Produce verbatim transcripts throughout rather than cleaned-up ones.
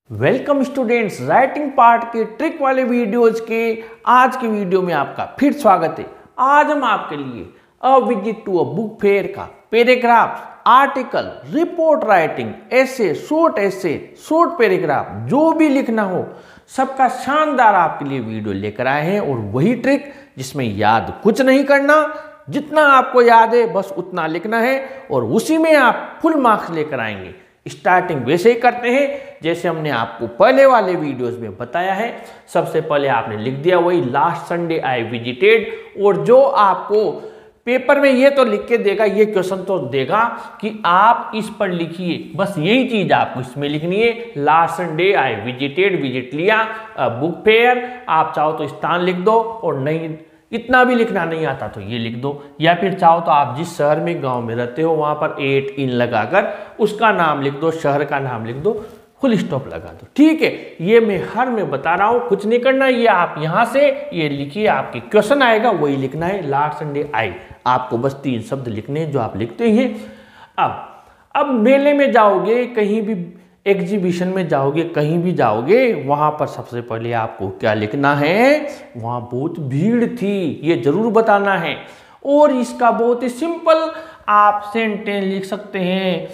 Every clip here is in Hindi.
वेलकम स्टूडेंट्स, राइटिंग पार्ट के ट्रिक वाले वीडियोज के आज के वीडियो में आपका फिर स्वागत है। आज हम आपके लिए a visit to a book fair का paragraph, article, report writing, essay, short essay, short paragraph जो भी लिखना हो सबका शानदार आपके लिए वीडियो लेकर आए हैं। और वही ट्रिक जिसमें याद कुछ नहीं करना, जितना आपको याद है बस उतना लिखना है और उसी में आप फुल मार्क्स लेकर आएंगे। स्टार्टिंग वैसे ही करते हैं जैसे हमने आपको पहले वाले वीडियोस में बताया है। सबसे पहले आपने लिख दिया वही लास्ट संडे आई विजिटेड, और जो आपको पेपर में ये तो लिख के देगा, ये क्वेश्चन तो देगा कि आप इस पर लिखिए, बस यही चीज आपको इसमें लिखनी है। Last Sunday I visited, visit लिया बुक फेयर, आप चाहो तो स्थान लिख दो, और नहीं इतना भी लिखना नहीं आता तो ये लिख दो, या फिर चाहो तो आप जिस शहर में गांव में रहते हो वहां पर एट इन लगाकर उसका नाम लिख दो, शहर का नाम लिख दो, फुल स्टॉप लगा दो। ठीक है, ये मैं हर में बता रहा हूं, कुछ नहीं करना। ये आप यहां से ये लिखिए, आपके क्वेश्चन आएगा वही लिखना है। लास्ट संडे आई, आपको बस तीन शब्द लिखने हैं जो आप लिखते हैं। अब अब मेले में जाओगे, कहीं भी एग्जीबिशन में जाओगे, कहीं भी जाओगे, वहां पर सबसे पहले आपको क्या लिखना है? वहां बहुत भीड़ थी, ये जरूर बताना है। और इसका बहुत ही सिंपल आप सेंटेंस लिख सकते हैं,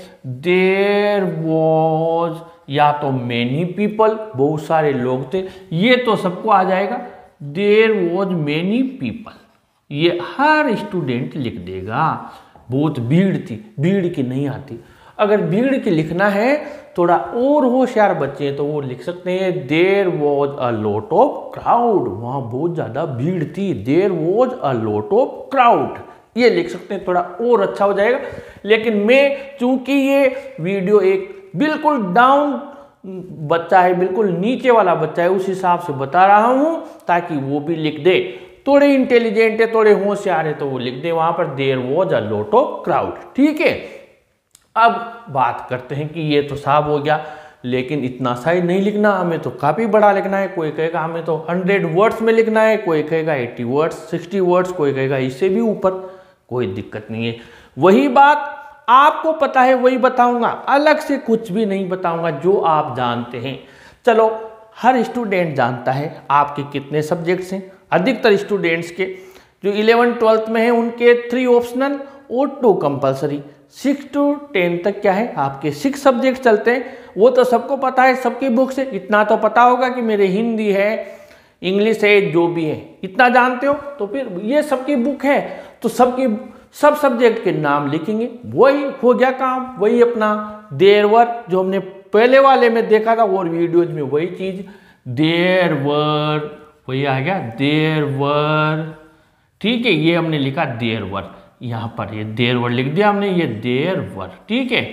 देयर वॉज, या तो मेनी पीपल, बहुत सारे लोग थे, ये तो सबको आ जाएगा। देयर वॉज मेनी पीपल, ये हर स्टूडेंट लिख देगा। बहुत भीड़ थी, भीड़ की नहीं आती। अगर भीड़ की लिखना है, थोड़ा और होशियार बच्चे हैं तो वो लिख सकते हैं, there was a lot of crowd, वहां बहुत ज्यादा भीड़ थी। There was a lot of crowd, ये लिख सकते हैं, थोड़ा और अच्छा हो जाएगा। लेकिन मैं चूंकि ये वीडियो एक बिल्कुल डाउन बच्चा है, बिल्कुल नीचे वाला बच्चा है, उस हिसाब से बता रहा हूं ताकि वो भी लिख दे। थोड़े इंटेलिजेंट है, थोड़े होशियार है तो वो लिख दे वहां पर, there was a lot of crowd. ठीक है, अब बात करते हैं कि ये तो साफ हो गया, लेकिन इतना सा ही नहीं लिखना, हमें तो काफी बड़ा लिखना है। कोई कहेगा हमें तो हंड्रेड वर्ड्स में लिखना है, कोई कहेगा एट्टी वर्ड्स, सिक्सटी वर्ड्स, कोई कहेगा इससे भी ऊपर, कोई दिक्कत नहीं है। वही बात आपको पता है वही बताऊंगा, अलग से कुछ भी नहीं बताऊंगा, जो आप जानते हैं। चलो, हर स्टूडेंट जानता है आपके कितने सब्जेक्ट्स हैं। अधिकतर स्टूडेंट्स के जो इलेवन ट्वेल्थ में है उनके थ्री ऑप्शनल और two compulsory. Six to ten तक क्या है, आपके सिक्स सब्जेक्ट चलते हैं, वो तो सबको पता है, सबकी बुक से इतना तो पता होगा कि मेरे हिंदी है, इंग्लिश है, जो भी है इतना जानते हो। तो फिर ये सबकी बुक है तो सबकी सब सब्जेक्ट के नाम लिखेंगे, वही हो गया काम। वही अपना देयर वर जो हमने पहले वाले में देखा था और वीडियोज में वही चीज, देयर वर, वही आ गया देयर वर। ठीक है, ये हमने लिखा देयर वर, यहां पर ये देयर वर लिख दिया हमने, ये देयर वर। ठीक है,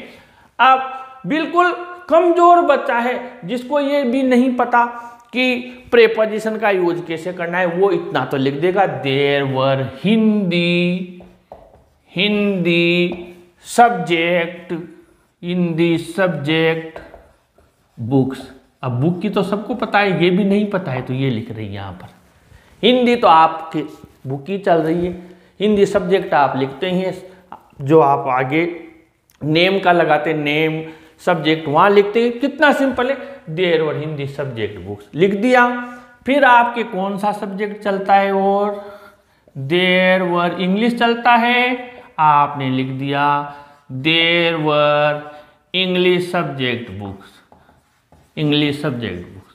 अब बिल्कुल कमजोर बच्चा है जिसको ये भी नहीं पता कि प्रेपोजिशन का यूज कैसे करना है, वो इतना तो लिख देगा, there were Hindi Hindi subject, Hindi subject books. अब बुक की तो सबको पता है, ये भी नहीं पता है तो ये लिख रही है यहां पर। हिंदी तो आपकी बुक ही चल रही है, हिंदी सब्जेक्ट आप लिखते हैं, जो आप आगे नेम का लगाते, नेम सब्जेक्ट वहां लिखते हैं। कितना सिंपल है, there were Hindi subject books लिख दिया। फिर आपके कौन सा सब्जेक्ट चलता है, और देयर वर इंग्लिश चलता है, आपने लिख दिया there were English subject books, English subject books.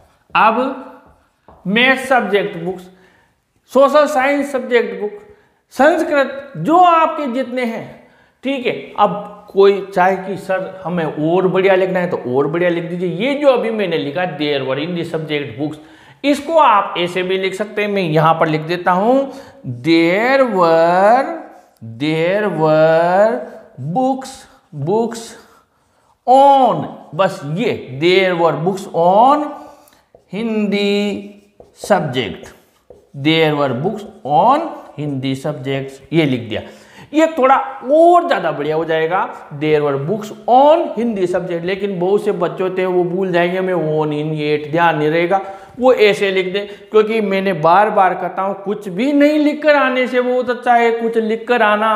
अब math subject books, social science subject book, Sanskrit, जो आपके जितने हैं। ठीक है, अब कोई चाहे कि सर हमें और बढ़िया लिखना है तो और बढ़िया लिख दीजिए। ये जो अभी मैंने लिखा there were in the subject books, इसको आप ऐसे भी लिख सकते हैं। मैं यहां पर लिख देता हूं, there were there were books books on, बस ये there were books on Hindi subject, there were books on Hindi subjects, ये लिख दिया। ये थोड़ा और ज्यादा बढ़िया हो जाएगा, there were books on Hindi subject. लेकिन बहुत से बच्चे होते हैं वो भूल जाएंगे, हमें ऑन इन एट ध्यान नहीं रहेगा, वो ऐसे लिख दें। क्योंकि मैंने बार बार कहता हूं, कुछ भी नहीं लिखकर आने से बहुत अच्छा है कुछ लिखकर आना।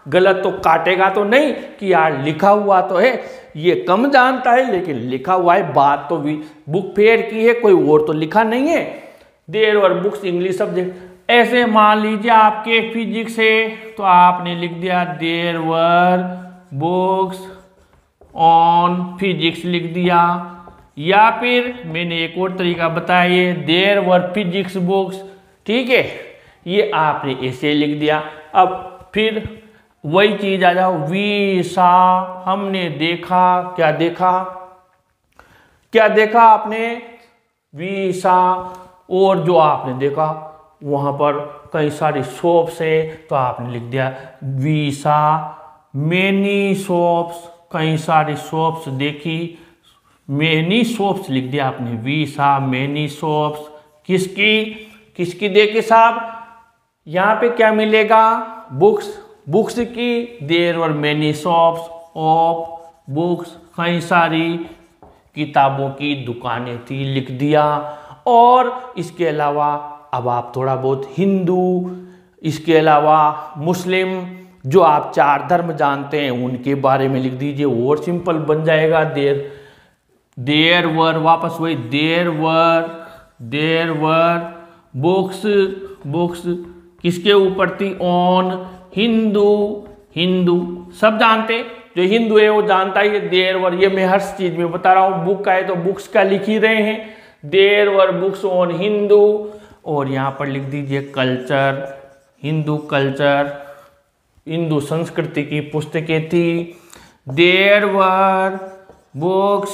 गलत तो काटेगा तो नहीं कि यार लिखा हुआ तो है, ये कम जानता है लेकिन लिखा हुआ है, बात तो भी बुक फेयर की है, कोई और तो लिखा नहीं है। There were books English subject. ऐसे मान लीजिए आपके फिजिक्स है तो आपने लिख दिया there were books on physics लिख दिया, या फिर मैंने एक और तरीका बताया ये देयर वर फिजिक्स बुक्स, ठीक है, ये आपने ऐसे लिख दिया। अब फिर वही चीज आ जाओ, वी सा हमने देखा, क्या देखा, क्या देखा आपने, वी सा, और जो आपने देखा वहां पर कई सारी शॉप्स है तो आपने लिख दिया वी सा मेनी शॉप्स, कई सारी शॉप्स देखी, मेनी शॉप्स लिख दिया आपने, वी सा मेनी शॉप्स, किसकी किसकी देखी साहब, यहाँ पे क्या मिलेगा, बुक्स, बुक्स की, there were many shops of books, कई सारी किताबों की दुकानें थी लिख दिया। और इसके अलावा अब आप थोड़ा बहुत हिंदू, इसके अलावा मुस्लिम, जो आप चार धर्म जानते हैं उनके बारे में लिख दीजिए, और सिंपल बन जाएगा। देर देयर वर, वापस वही there were, there were books, books किसके ऊपर थी, ऑन हिंदू, हिंदू सब जानते, जो हिंदू है वो जानता ही है देयर वर, ये मैं हर चीज में बता रहा हूँ, बुक का है तो बुक्स का लिख ही रहे हैं, there were books on Hindu. और यहाँ पर लिख दीजिए कल्चर, हिंदू कल्चर, हिंदू संस्कृति की पुस्तकें थी, there were books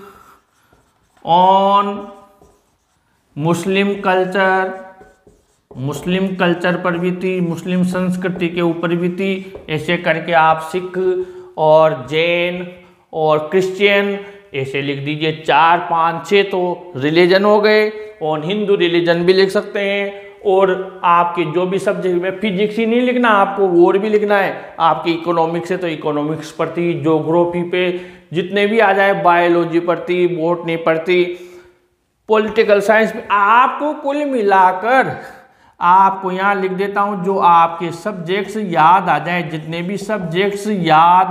on Muslim culture, Muslim culture पर भी थी, मुस्लिम संस्कृति के ऊपर भी थी। ऐसे करके आप सिख और जैन और क्रिश्चियन ऐसे लिख दीजिए, चार पाँच छः तो रिलीजन हो गए, और हिंदू रिलीजन भी लिख सकते हैं। और आपके जो भी सब्जेक्ट में फिजिक्स ही नहीं लिखना, आपको और भी लिखना है, आपकी इकोनॉमिक्स है तो इकोनॉमिक्स पर थी, ज्योग्राफी पे जितने भी आ जाए, बायोलॉजी पर थी, बॉटनी पर थी, पॉलिटिकल साइंस में, आपको कुल मिलाकर आपको यहाँ लिख देता हूँ जो आपके सब्जेक्ट्स याद आ जाए, जितने भी सब्जेक्ट्स याद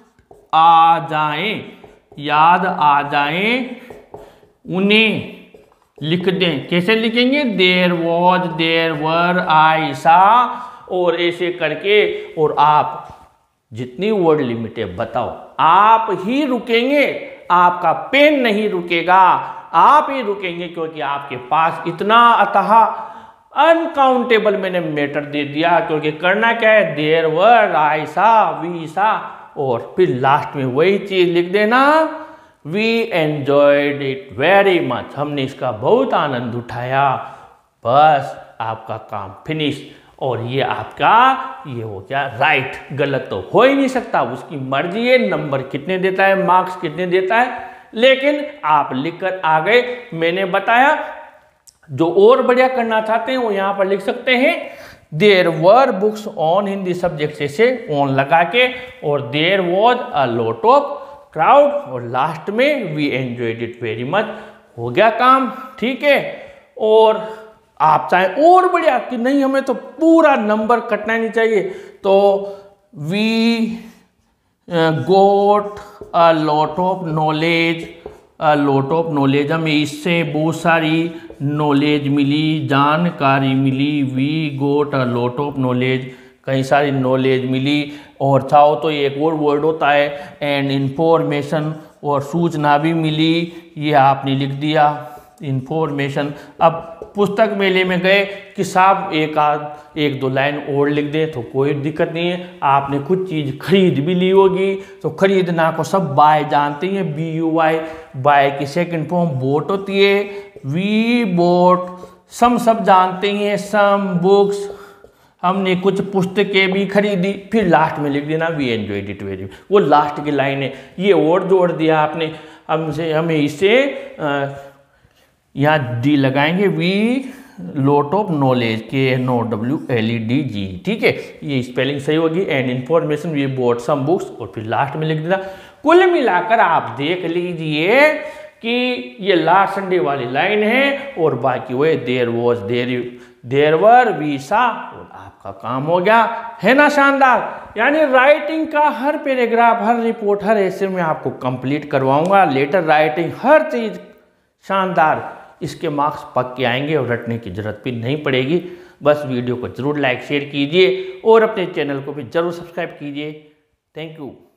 आ जाएं, याद आ जाएं उन्हें लिख दें। कैसे लिखेंगे, there was, there were, I saw, और ऐसे करके। और आप जितनी वर्ड लिमिट है बताओ, आप ही रुकेंगे, आपका पेन नहीं रुकेगा, आप ही रुकेंगे, क्योंकि आपके पास इतना अतः अनकाउंटेबल मैंने मैटर दे दिया। क्योंकि करना क्या है, देयर वर, आई सा, वी सा, और फिर लास्ट में वही चीज लिख देना, we enjoyed it very much, हमने इसका बहुत आनंद उठाया। बस आपका काम फिनिश। और ये आपका ये हो गया राइट, गलत तो हो ही नहीं सकता, उसकी मर्जी है, नंबर कितने देता है, मार्क्स कितने देता है, लेकिन आप लिखकर आ गए। मैंने बताया, जो और बढ़िया करना चाहते हैं वो यहाँ पर लिख सकते हैं, there were books on Hindi subject से ऑन लगा के, और there was a lot of crowd, और लास्ट में we enjoyed it very much. हो गया काम, ठीक है। और आप चाहे और बढ़िया कि नहीं हमें तो पूरा नंबर कटना नहीं चाहिए, तो we got a lot of knowledge, a lot of knowledge, हमें इससे बहुत सारी नॉलेज मिली, जानकारी मिली, we got a lot of knowledge, कई सारी नॉलेज मिली। और चाहो तो एक और वर्ड होता है एंड इंफॉर्मेशन, और सूचना भी मिली, ये आपने लिख दिया इंफॉर्मेशन। अब पुस्तक मेले में गए कि साहब एक आध एक दो लाइन और लिख दे तो कोई दिक्कत नहीं है, आपने कुछ चीज़ खरीद भी ली होगी, तो खरीदना को सब बाय जानते हैं, बी यू वाई, बाय की सेकंड फॉर्म बोट होती है, वी बोट, सम सब जानते हैं, सम बुक्स, हमने कुछ पुस्तकें भी खरीदी। फिर लास्ट में लिख देना वी एंजॉयड इट वेरी, वो लास्ट की लाइन है, ये और जोड़ दिया आपने। हमसे हमें इसे यहाँ डी लगाएंगे, we lot of knowledge, K N O W L E D G, ठीक है, ये स्पेलिंग सही होगी, and information we bought some books, और फिर लास्ट में लिख देना। कुल मिलाकर आप देख लीजिए कि ये लास्ट संडे वाली लाइन है, और बाकी वो there was, there there were we saw, और आपका काम हो गया, है ना शानदार। यानी राइटिंग का हर पैराग्राफ, हर रिपोर्ट, हर ऐसे में आपको कंप्लीट करवाऊंगा। लेटर राइटिंग हर चीज़ शानदार, इसके मार्क्स पक्के आएंगे और रटने की जरूरत भी नहीं पड़ेगी। बस वीडियो को जरूर लाइक शेयर कीजिए और अपने चैनल को भी जरूर सब्सक्राइब कीजिए। Thank you.